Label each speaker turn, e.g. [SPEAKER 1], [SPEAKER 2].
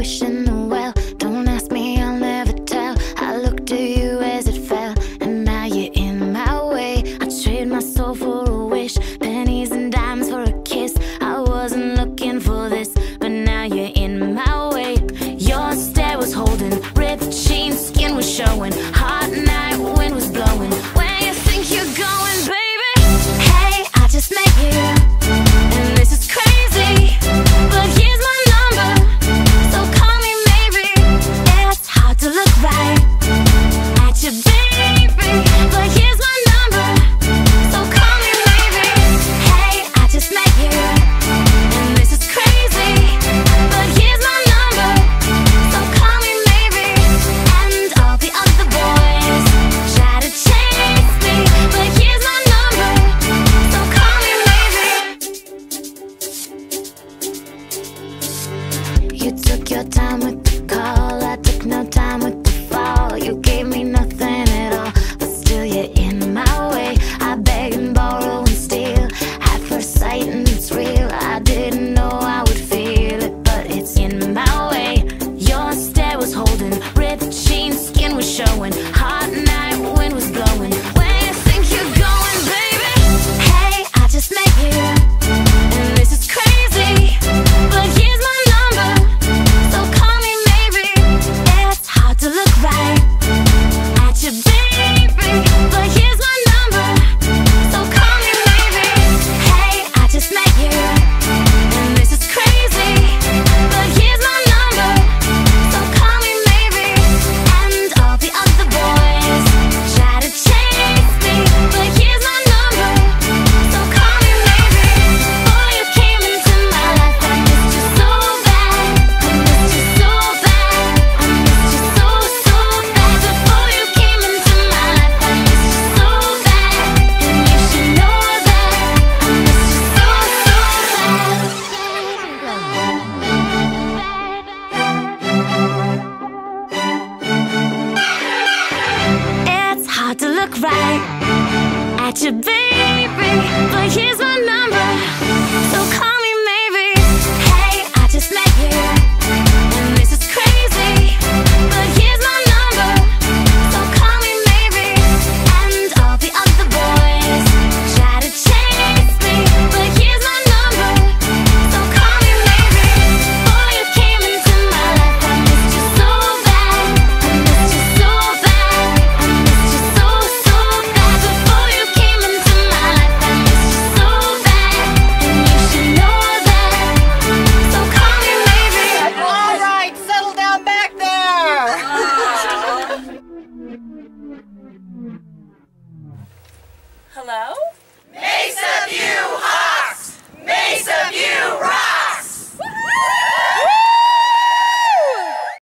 [SPEAKER 1] wishing well. Don't ask me, I'll never tell. I looked to you as it fell, and now you're in my way. I trade my soul for a wish, pennies and dimes for a kiss. I wasn't looking for this, but now you're in my way. Your stare was holding, ripped jeans, skin was showing. Hot night, wind was blowing. Where you think you're going, baby? Hey, I just met you, and this is crazy, but here's my number, so call me maybe. It's hard to look right at you, baby, but here's my number, so call me maybe. Hey, I just met you, and this is crazy, but here's my number, so call me maybe. And all the other boys try to chase me, but here's my number, so call me maybe. You took your time with the call, I took no time with the fall. You gave me nothing at all, but still you're in my way. I beg and borrow and steal at first sight, and it's real. I didn't know I would feel it, but it's in my way. Your stare was holding, ripped jeans, skin was showing. Hot night, wind was blowing. Where you think you're going, baby? Hey, I just met you, and this is crazy, but here's my number, so call me maybe. It's hard to look right at you, baby, but here's my number, so call me maybe. Hey, I just met you, and this is crazy, but here's my number, so call me maybe. And all the other boys try to chase me, but here's my number, so call me maybe. Before you came into my life, I missed you so bad. I missed you so bad. I missed you so, so bad. Before you came into my life, I missed you so bad. And you should know that I missed you so, so bad. It's hard to look right at you, baby, but here's my number, so call me maybe. Hey, I just met you, and this is crazy, but here's my number, so call me maybe. And all the other boys try to chase me, but here's my number, so call me maybe. Before you came into my life, I missed you so bad. I missed you so bad. I missed you so, so bad. Before you came into my life, I missed you so bad. And you should know that, so call me maybe.
[SPEAKER 2] All right, settle down back there.
[SPEAKER 3] Hello?